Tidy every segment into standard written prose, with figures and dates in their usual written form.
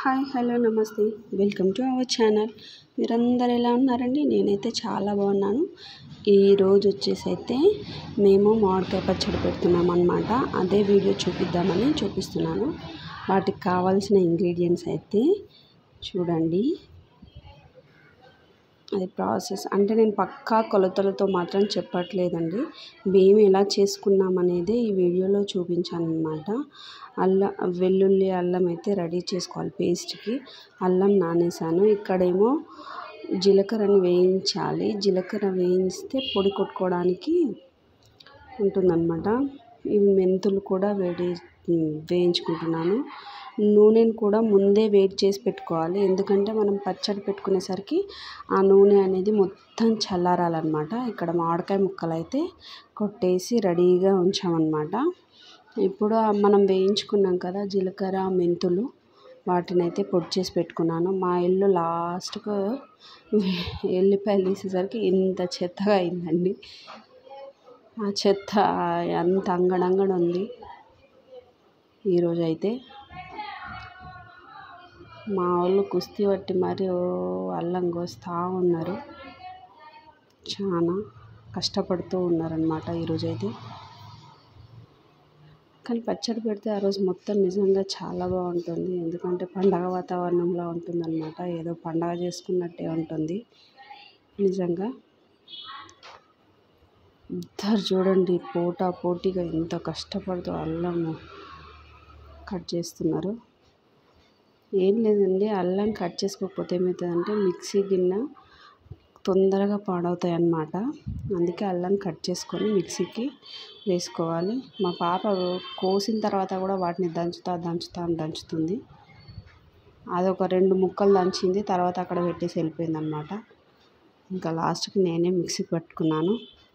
Hi hello నమస్తే welcome to our channel. మీరందరూ ఎలా ఉన్నారండి? నేనైతే చాలా బాగున్నాను. ఈరోజు వచ్చేసి అయితే మేము మామిడికాయ పచ్చడి పెడుతున్నాం అన్నమాట. అదే వీడియో చూపిస్తున్నాను. వాటికి కావాల్సిన ఇంగ్రీడియంట్స్ అయితే చూడండి. అది ప్రాసెస్ అంటే నేను పక్కా కొలతలతో మాత్రం చెప్పట్లేదండి. మేము ఎలా చేసుకున్నాం అనేది ఈ వీడియోలో చూపించాను అన్నమాట. వెల్లుల్లి అల్లం అయితే రెడీ చేసుకోవాలి. పేస్ట్కి అల్లం నానేసాను. ఇక్కడేమో జీలకర్రని వేయించాలి. జీలకర్ర వేయిస్తే పొడి కొట్టుకోవడానికి ఉంటుందన్నమాట. ఇవి మెంతులు కూడా వేయించుకుంటున్నాను. నూనెను కూడా ముందే వేడి చేసి పెట్టుకోవాలి. ఎందుకంటే మనం పచ్చడి పెట్టుకునేసరికి ఆ నూనె అనేది మొత్తం చల్లారాలన్నమాట. ఇక్కడ మామిడికాయ ముక్కలు అయితే కొట్టేసి రెడీగా ఉంచామన్నమాట. ఇప్పుడు మనం వేయించుకున్నాం కదా జీలకర్ర మెంతులు, వాటిని అయితే పొడి చేసి పెట్టుకున్నాను. మా ఇల్లు లాస్ట్కు ఎల్లిపాయలు తీసేసరికి ఇంత చెత్తగా అయిందండి. ఆ చెత్త అంత అంగడంగడ ఉంది. ఈరోజు అయితే మా వాళ్ళు కుస్తీ పట్టి మరి అల్లం కోస్తూ ఉన్నారు. చాలా కష్టపడుతూ ఉన్నారనమాట ఈరోజైతే. కానీ పచ్చడి పెడితే ఆ రోజు మొత్తం నిజంగా చాలా బాగుంటుంది. ఎందుకంటే పండగ వాతావరణంలో ఉంటుందన్నమాట. ఏదో పండగ చేసుకున్నట్టే ఉంటుంది నిజంగా. ఇద్దరు చూడండి పోటీగా ఎంత కష్టపడుతూ అల్లం కట్ చేస్తున్నారు. ఏం లేదండి, అల్లం కట్ చేసుకోకపోతే ఏమవుతుందంటే మిక్సీ గిన్నె తొందరగా పాడవుతాయి అన్నమాట. అందుకే అల్లం కట్ చేసుకొని మిక్సీకి వేసుకోవాలి. మా పాప కోసిన తర్వాత కూడా వాటిని దంచుతుంది. అదొక 2 ముక్కలు దంచింది, తర్వాత అక్కడ పెట్టేసి వెళ్ళిపోయింది అన్నమాట. ఇంకా లాస్ట్కి నేనే మిక్సీకి పట్టుకున్నాను.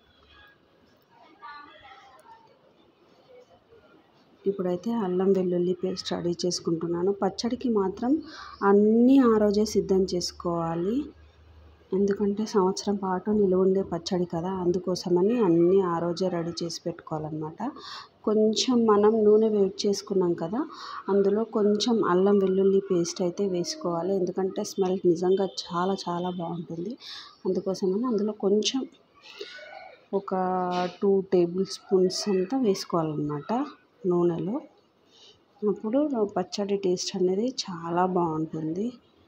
ఇప్పుడైతే అల్లం వెల్లుల్లి పేస్ట్ రెడీ చేసుకుంటున్నాను. పచ్చడికి మాత్రం అన్నీ ఆ రోజే సిద్ధం చేసుకోవాలి. ఎందుకంటే సంవత్సరం పాటు నిలువ ఉండే పచ్చడి కదా, అందుకోసమని అన్నీ ఆ రోజే రెడీ చేసి పెట్టుకోవాలన్నమాట. కొంచెం మనం నూనె వేడి చేసుకున్నాం కదా, అందులో కొంచెం అల్లం వెల్లుల్లి పేస్ట్ అయితే వేసుకోవాలి. ఎందుకంటే స్మెల్ నిజంగా చాలా చాలా బాగుంటుంది. అందుకోసమని అందులో కొంచెం ఒక 2 టేబుల్ స్పూన్స్ అంతా వేసుకోవాలన్నమాట నూనెలో. అప్పుడు పచ్చడి టేస్ట్ అనేది చాలా బాగుంటుంది.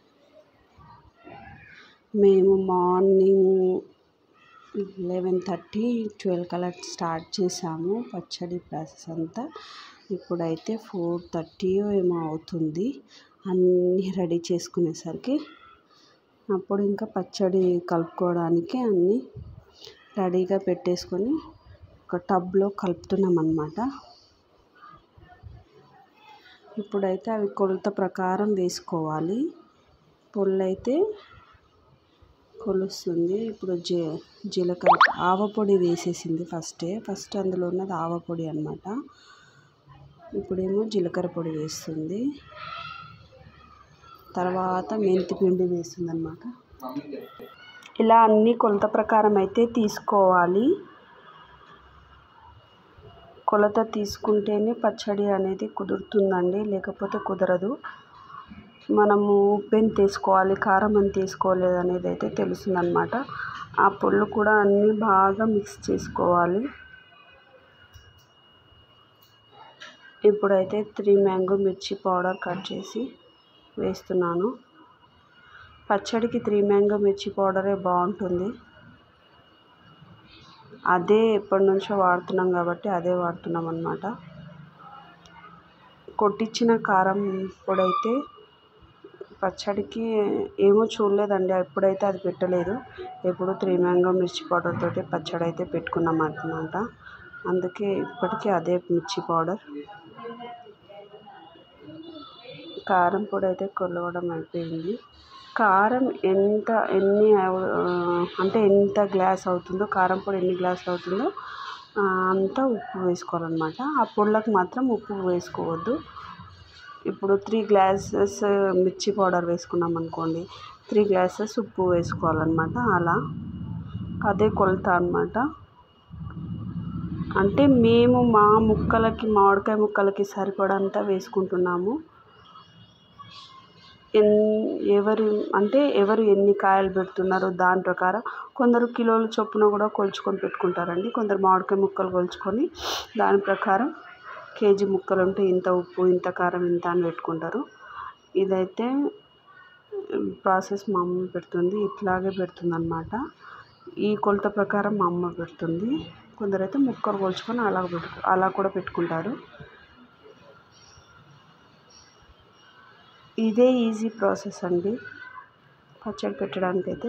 మేము మార్నింగ్ 11:30, 12 కల్లా స్టార్ట్ చేసాము పచ్చడి ప్రాసెస్ అంతా. ఇప్పుడైతే 4:30 ఏమో అవుతుంది అన్నీ రెడీ చేసుకునేసరికి. అప్పుడు ఇంకా పచ్చడి కలుపుకోవడానికి అన్నీ రెడీగా పెట్టేసుకొని ఒక టబ్లో కలుపుతున్నాం అన్నమాట. ఇప్పుడైతే అవి కొలత ప్రకారం వేసుకోవాలి. పొల్లైతే కొలుస్తుంది. ఇప్పుడు జీలకర్ర ఆవపొడి వేసేసింది ఫస్ట్ అందులో ఉన్నది ఆవపొడి అన్నమాట. ఇప్పుడేమో జీలకర్ర పొడి వేస్తుంది, తర్వాత మెంతి పిండి వేస్తుంది అన్నమాట. ఇలా అన్నీ కొలత ప్రకారం అయితే తీసుకోవాలి. కొలత తీసుకుంటేనే పచ్చడి అనేది కుదురుతుందండి, లేకపోతే కుదరదు. మనము ఉప్పు ఎంత వేసుకోవాలి, కారం ఎంత వేసుకోలేదు అనేది అయితే తెలుస్తుందన్నమాట. ఆ పొళ్ళు కూడా అన్నీ బాగా మిక్స్ చేసుకోవాలి. ఇప్పుడైతే 3 మ్యాంగో మిర్చి పౌడర్ కట్ చేసి వేస్తున్నాను. పచ్చడికి 3 మ్యాంగో మిర్చి పౌడరే బాగుంటుంది. అదే ఎప్పటి నుంచో వాడుతున్నాం కాబట్టి అదే వాడుతున్నాం అన్నమాట. కొట్టించిన కారం పొడైతే పచ్చడికి ఏమో చూడలేదండి, ఎప్పుడైతే అది పెట్టలేదు. ఎప్పుడు 3 మ్యాంగో మిర్చి పౌడర్ తోటి పచ్చడి అయితే పెట్టుకున్నాం అన్నమాట. అందుకే ఇప్పటికీ అదే మిర్చి పౌడర్. కారం పొడి అయితే కొలవడం అయిపోయింది. కారం అంటే ఎంత గ్లాస్ అవుతుందో, కారం పొడి ఎన్ని గ్లాసులు అవుతుందో అంత ఉప్పు వేసుకోవాలన్నమాట. ఆ పొళ్ళకు మాత్రం ఉప్పు వేసుకోవద్దు. ఇప్పుడు 3 గ్లాసెస్ మిర్చి పౌడర్ వేసుకున్నాం అనుకోండి, 3 గ్లాసెస్ ఉప్పు వేసుకోవాలన్నమాట. అలా అదే కొలత అన్నమాట. అంటే మేము మా ముక్కలకి, మామిడికాయ ముక్కలకి సరిపడంత వేసుకుంటున్నాము. ఎవరు ఎన్ని కాయలు పెడుతున్నారో దాని ప్రకారం కొందరు కిలోల చొప్పున కూడా కొలుచుకొని పెట్టుకుంటారండి. కొందరు మామిడికాయ ముక్కలు కొలుచుకొని దాని ప్రకారం కేజీ ముక్కలు ఉంటే ఇంత ఉప్పు, ఇంత కారం, ఇంత అని పెట్టుకుంటారు. ఇదైతే ప్రాసెస్ మా అమ్మ పెడుతుంది, ఇట్లాగే పెడుతుంది అన్నమాట. ఈ కొలత ప్రకారం మా అమ్మ పెడుతుంది. కొందరైతే ముక్కలు కొలుచుకొని అలా కూడా పెట్టుకుంటారు. ఇదే ఈజీ ప్రాసెస్ అండి పచ్చడి పెట్టడానికైతే.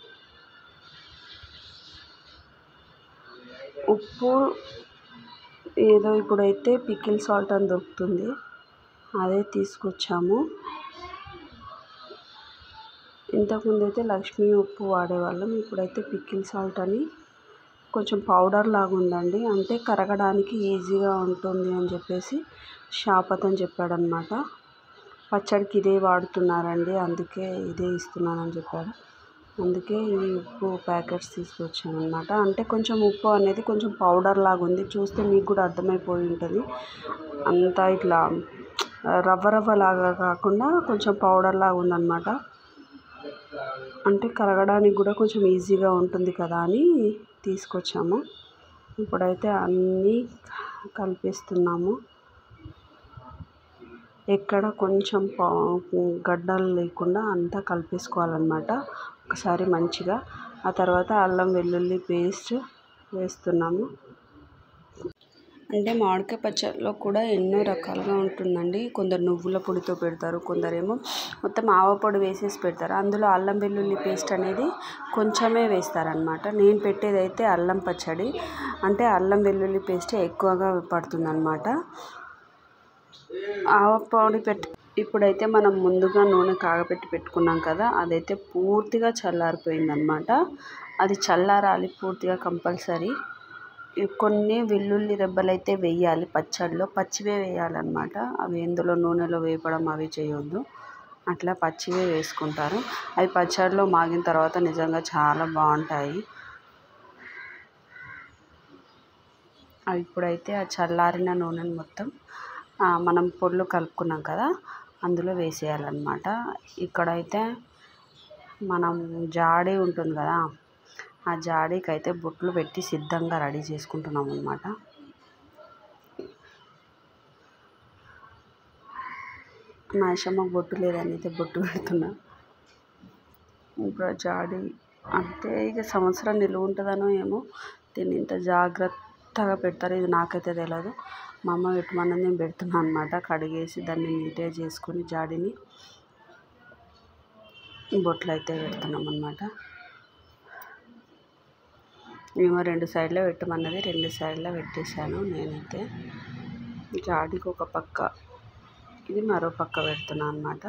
ఉప్పు ఏదో ఇప్పుడైతే పికిల్ సాల్ట్ అని దొరుకుతుంది, అదే తీసుకొచ్చాము. ఇంతకుముందు అయితే లక్ష్మీ ఉప్పు వాడేవాళ్ళం, ఇప్పుడైతే పికిల్ సాల్ట్ అని కొంచెం పౌడర్ లాగా ఉందండి. అంటే కరగడానికి ఈజీగా ఉంటుంది అని చెప్పేసి షాప్ అతను చెప్పాడనమాట. పచ్చడికి ఇదే వాడుతున్నారండి, అందుకే ఇదే ఇస్తున్నానని చెప్పాడు. అందుకే ఈ ఉప్పు ప్యాకెట్స్ తీసుకొచ్చాను అనమాట. అంటే కొంచెం ఉప్పు అనేది కొంచెం పౌడర్ లాగా ఉంది, చూస్తే మీకు కూడా అర్థమైపోయి ఉంటుంది. అంతా ఇట్లా రవ్వ లాగా కాకుండా కొంచెం పౌడర్ లాగా ఉందన్నమాట. అంటే కరగడానికి కూడా కొంచెం ఈజీగా ఉంటుంది కదా అని తీసుకొచ్చాము. ఇప్పుడైతే అన్నీ కలిపేస్తున్నాము. ఎక్కడ కొంచెం గడ్డలు లేకుండా అంతా కలిపేసుకోవాలన్నమాట ఒకసారి మంచిగా. ఆ తర్వాత అల్లం వెల్లుల్లి పేస్ట్ వేస్తున్నాము. అంటే మామిడికాయ పచ్చడిలో కూడా ఎన్నో రకాలుగా ఉంటుందండి. కొందరు నువ్వుల పొడితో పెడతారు, కొందరేమో మొత్తం ఆవపొడి వేసేసి పెడతారు. అందులో అల్లం వెల్లుల్లి పేస్ట్ అనేది కొంచెమే వేస్తారనమాట. నేను పెట్టేదైతే అల్లం పచ్చడి, అంటే అల్లం వెల్లుల్లి పేస్ట్ ఎక్కువగా పడుతుందన్నమాట. ఆవపొడి ఇప్పుడైతే మనం ముందుగా నూనె కాగపెట్టి పెట్టుకున్నాం కదా, అదైతే పూర్తిగా చల్లారిపోయిందనమాట. అది చల్లారాలి పూర్తిగా కంపల్సరీ. కొన్ని వెల్లుల్లి రెబ్బలు అయితే వేయాలి పచ్చడిలో, పచ్చివే వేయాలన్నమాట. అవి ఎందులో నూనెలో వేపడం అవి చేయొద్దు, అట్లా పచ్చివే వేసుకుంటారు. అవి పచ్చడిలో మాగిన తర్వాత నిజంగా చాలా బాగుంటాయి. ఇప్పుడైతే ఆ చల్లారిన నూనెను మొత్తం మనం పొడులు కలుపుకున్నాం కదా అందులో వేసేయాలన్నమాట. ఇక్కడైతే మనం జాడీ ఉంటుంది కదా, ఆ జాడీకి అయితే బొట్లు పెట్టి సిద్ధంగా రెడీ చేసుకుంటున్నాం అన్నమాట. మా యశమ్మకు బొట్టు లేదని అయితే బొట్టు పెడుతున్నా. ఇప్పుడు జాడీ అంటే ఇక సంవత్సరం నిలువ ఉంటుందనో ఏమో, దీన్ని ఇంత జాగ్రత్తగా పెడతారు ఇది నాకైతే తెలియదు. మా అమ్మ పెట్టమన్నది నేను పెడుతున్నాను అనమాట. కడిగేసి దాన్ని నీట్గా చేసుకొని జాడీని బొట్లు అయితే పెడుతున్నాం అన్నమాట. మేము 2 సైడ్లో పెట్టమన్నది, 2 సైడ్లో పెట్టేశాను. నేనైతే జాడీకి ఒక పక్క, ఇది మరో పక్క పెడుతున్నాను అన్నమాట.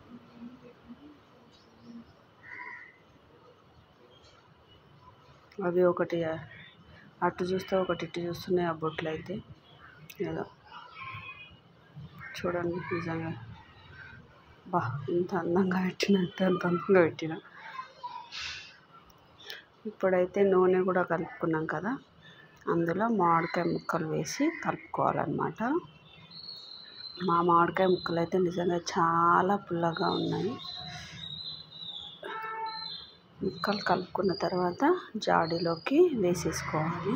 అవి ఒకటి అటు చూస్తే ఒకటి ఇటు చూస్తున్నాయి ఆ బొట్లు అయితే. ఏదో చూడండి, నిజంగా ఇంత అందంగా పెట్టినట్టు అంత అందంగా పెట్టిన. ఇప్పుడైతే నూనె కూడా కలుపుకున్నాం కదా, అందులో మామిడికాయ ముక్కలు వేసి కలుపుకోవాలన్నమాట. మా మామిడికాయ ముక్కలు అయితే నిజంగా చాలా పుల్లగా ఉన్నాయి. ముక్కలు కలుపుకున్న తర్వాత జాడీలోకి వేసేసుకోవాలి.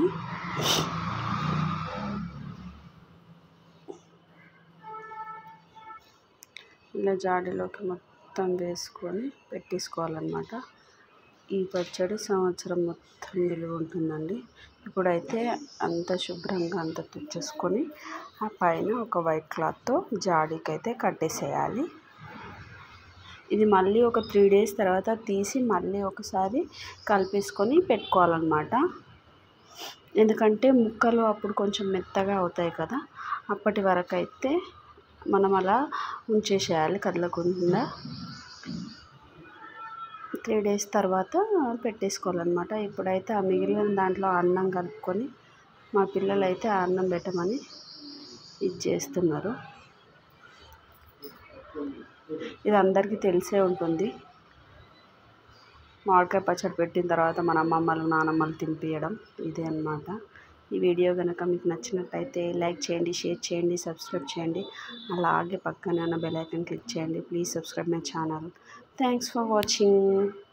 ఇలా జాడీలోకి మొత్తం వేసుకొని పెట్టేసుకోవాలన్నమాట. ఈ పచ్చడి సంవత్సరం మొత్తం నిలువ ఉంటుందండి. ఇప్పుడైతే అంత శుభ్రంగా అంత తుడిచేసుకొని ఆ పైన ఒక వైట్ క్లాత్తో జాడీకి అయితే కట్టేసేయాలి. ఇది మళ్ళీ ఒక 3 days తర్వాత తీసి మళ్ళీ ఒకసారి కలిపేసుకొని పెట్టుకోవాలన్నమాట. ఎందుకంటే ముక్కలు అప్పుడు కొంచెం మెత్తగా అవుతాయి కదా, అప్పటి వరకు అయితే మనం అలా ఉంచేసేయాలి కదలకుండా. 3 days తర్వాత పెట్టేసుకోవాలన్నమాట. ఇప్పుడైతే ఆ మిగిలిన దాంట్లో అన్నం కలుపుకొని మా పిల్లలు అయితే ఆ అన్నం పెట్టమని ఇది చేస్తున్నారు. ఇది అందరికీ తెలిసే ఉంటుంది. మామిడికాయ పచ్చడి పెట్టిన తర్వాత మన అమ్మమ్మలు నానమ్మలు తినిపించడం ఇదే అన్నమాట. ఈ వీడియో కనుక మీకు నచ్చినట్టయితే లైక్ చేయండి, షేర్ చేయండి, సబ్స్క్రైబ్ చేయండి. అలాగే పక్కన ఉన్న బెల్ ఐకాన్ క్లిక్ చేయండి. Please subscribe my channel. Thanks for watching.